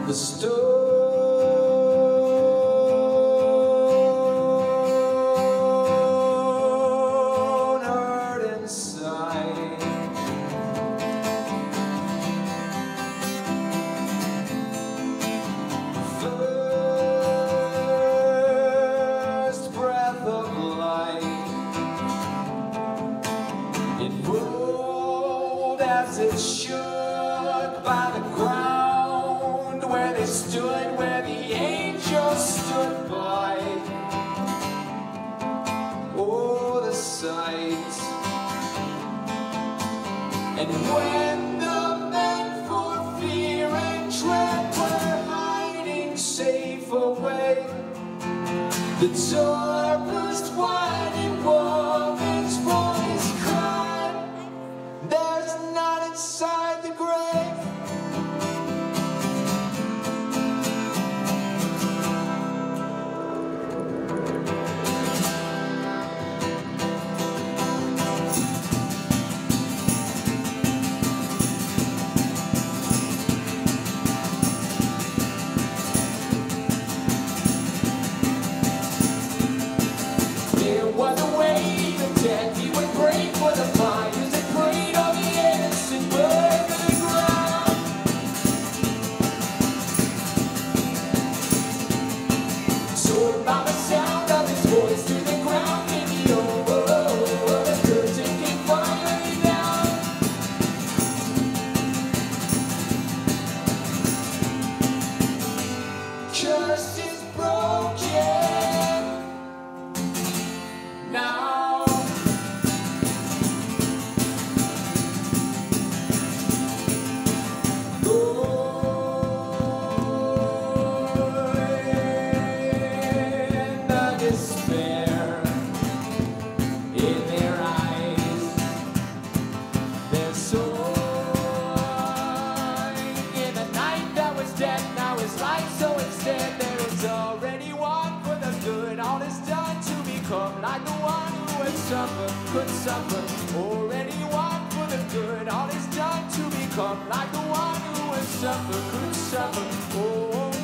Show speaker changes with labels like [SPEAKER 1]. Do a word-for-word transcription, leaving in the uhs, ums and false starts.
[SPEAKER 1] the stone hurt inside. First breath of light, it rolled as it shook by the ground where they stood, where the angels stood by. Oh, the sight. And when the men for fear and dread were hiding safe away, the door burst wide and woman's voice cried, "There's none inside the grave." There was a wave of death, he would break for the fires that preyed on the innocent bird to the ground. Soared by the sound of his voice through the ground in the over, the curtain came finally down. Curse is broken now. And the despair in their eyes, their soaring in the night that was dead, now is light. So instead there is already one for the good. All is done to become like the one who would suffer, could suffer. Already one for the good. All is done to become like the one who would suffer, could suffer. Oh.